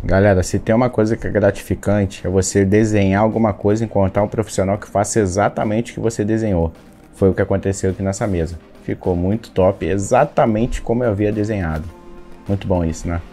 Galera, se tem uma coisa que é gratificante, é você desenhar alguma coisa e encontrar um profissional que faça exatamente o que você desenhou. Foi o que aconteceu aqui nessa mesa. Ficou muito top, exatamente como eu havia desenhado. Muito bom isso, né?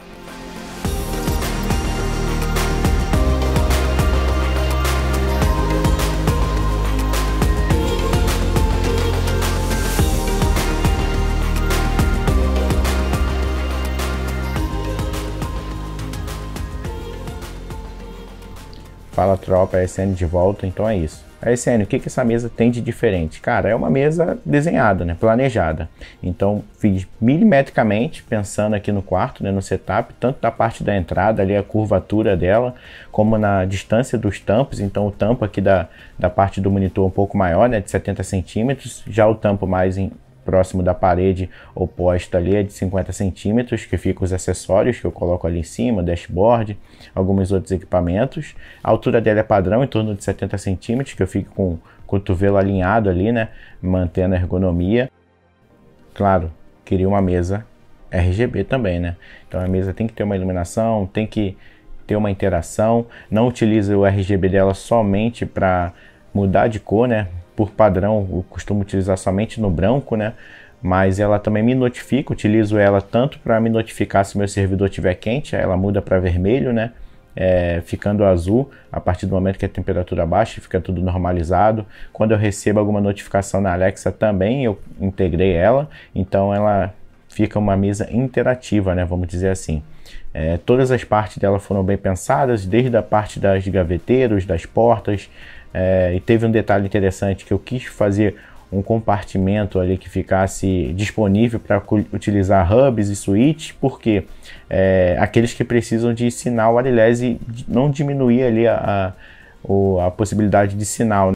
Fala tropa, a SN de volta, então é isso. A SN, o que essa mesa tem de diferente? Cara, é uma mesa desenhada, né, planejada. Então fiz milimetricamente, pensando aqui no quarto, né, no setup, tanto da parte da entrada, ali a curvatura dela, como na distância dos tampos. Então o tampo aqui da parte do monitor um pouco maior, né, de 70 centímetros, já o tampo mais próximo da parede oposta ali é de 50 centímetros, que fica os acessórios que eu coloco ali em cima, dashboard, alguns outros equipamentos. A altura dela é padrão, em torno de 70 centímetros, que eu fico com o cotovelo alinhado ali, né, mantendo a ergonomia. Claro, queria uma mesa RGB também, né, então a mesa tem que ter uma iluminação, tem que ter uma interação. Não utilizo o RGB dela somente para mudar de cor, né. Por padrão, eu costumo utilizar somente no branco, né? Mas ela também me notifica, utilizo ela tanto para me notificar se meu servidor estiver quente, aí ela muda para vermelho, né? Ficando azul a partir do momento que a temperatura baixa, fica tudo normalizado. Quando eu recebo alguma notificação na Alexa também, eu integrei ela, então ela fica uma mesa interativa, né? Vamos dizer assim. Todas as partes dela foram bem pensadas, desde a parte das gaveteiros, das portas. E teve um detalhe interessante que eu quis fazer um compartimento ali que ficasse disponível para utilizar hubs e switches, porque aqueles que precisam de sinal wireless e não diminuir ali a possibilidade de sinal.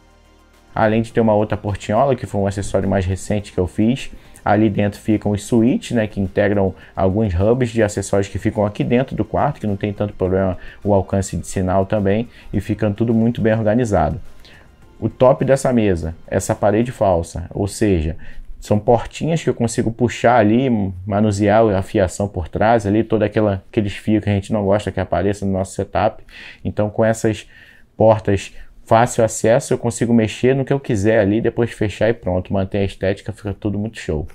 Além de ter uma outra portinhola, que foi um acessório mais recente que eu fiz. Ali dentro ficam os switches, né, que integram alguns hubs de acessórios que ficam aqui dentro do quarto, que não tem tanto problema o alcance de sinal também, e ficando tudo muito bem organizado. O top dessa mesa, essa parede falsa, ou seja, são portinhas que eu consigo puxar ali, manusear a fiação por trás, ali todo aqueles fios que a gente não gosta que apareça no nosso setup. Então com essas portas fácil acesso, eu consigo mexer no que eu quiser ali, depois fechar e pronto, mantém a estética, fica tudo muito show.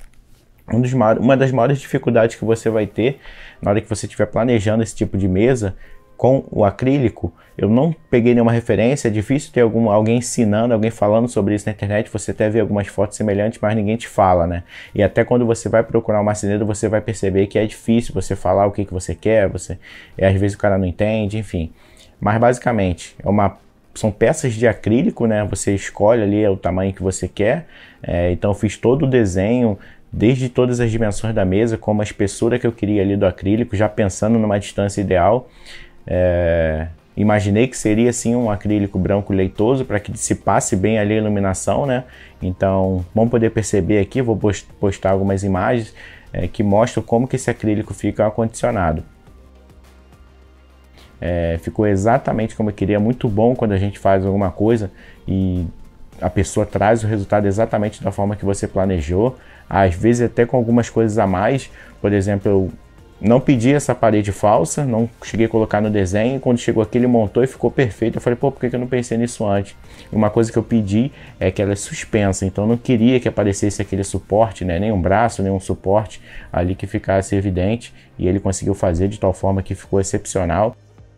Uma das maiores dificuldades que você vai ter na hora que você estiver planejando esse tipo de mesa com o acrílico, eu não peguei nenhuma referência, é difícil ter alguém ensinando, alguém falando sobre isso na internet, você até vê algumas fotos semelhantes, mas ninguém te fala, né? E até quando você vai procurar um marceneiro, você vai perceber que é difícil você falar o que você quer, às vezes o cara não entende, enfim. Mas basicamente, são peças de acrílico, né? Você escolhe ali o tamanho que você quer. Então eu fiz todo o desenho, desde todas as dimensões da mesa, como a espessura que eu queria ali do acrílico, já pensando numa distância ideal. Imaginei que seria assim um acrílico branco leitoso para que dissipasse bem ali a iluminação, né? Então vamos poder perceber aqui, vou postar algumas imagens que mostram como que esse acrílico fica acondicionado. Ficou exatamente como eu queria, muito bom quando a gente faz alguma coisa e a pessoa traz o resultado exatamente da forma que você planejou, às vezes até com algumas coisas a mais. Por exemplo, eu não pedi essa parede falsa, não cheguei a colocar no desenho, e quando chegou aqui ele montou e ficou perfeito. Eu falei, pô, por que eu não pensei nisso antes? Uma coisa que eu pedi é que ela é suspensa, então eu não queria que aparecesse aquele suporte, né? Nem um braço, nem um suporte ali que ficasse evidente, e ele conseguiu fazer de tal forma que ficou excepcional.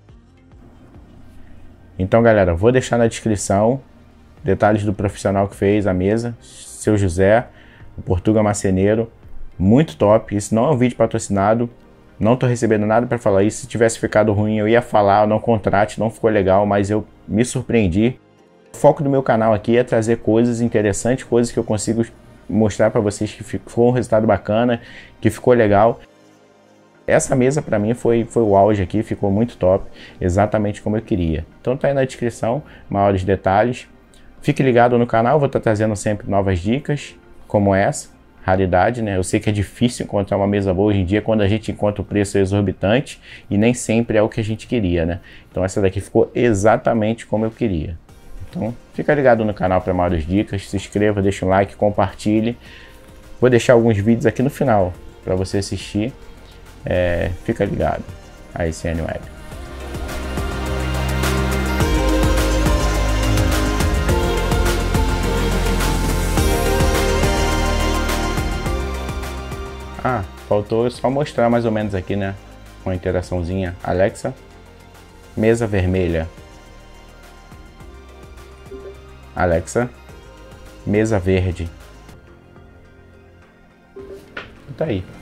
Então galera, vou deixar na descrição detalhes do profissional que fez a mesa, seu José, o Portuga Marceneiro, muito top. Isso não é um vídeo patrocinado, não tô recebendo nada para falar isso. Se tivesse ficado ruim eu ia falar, não contrate, não ficou legal, mas eu me surpreendi. O foco do meu canal aqui é trazer coisas interessantes, coisas que eu consigo mostrar para vocês que ficou um resultado bacana, que ficou legal. Essa mesa para mim foi o auge aqui, ficou muito top, exatamente como eu queria. Então tá aí na descrição, maiores detalhes. Fique ligado no canal, vou estar trazendo sempre novas dicas, como essa, raridade, né? Eu sei que é difícil encontrar uma mesa boa hoje em dia, quando a gente encontra o preço exorbitante, e nem sempre é o que a gente queria, né? Então essa daqui ficou exatamente como eu queria. Então fica ligado no canal para maiores dicas, se inscreva, deixa um like, compartilhe. Vou deixar alguns vídeos aqui no final para você assistir. Fica ligado. a SN Web. Ah, faltou só mostrar mais ou menos aqui, né? Uma interaçãozinha. Alexa, mesa vermelha. Alexa, mesa verde. Tá aí.